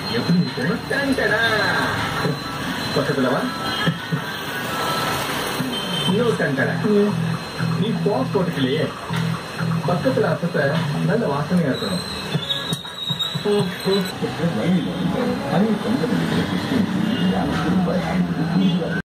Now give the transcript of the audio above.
எப்படி இருக்கு பக்கத்துலவா இன்னொரு கண்டட நீ பாஸ் போட்டுக்கலையே பக்கத்துல அப்பத்த நல்ல வாசனையா இருக்கணும்.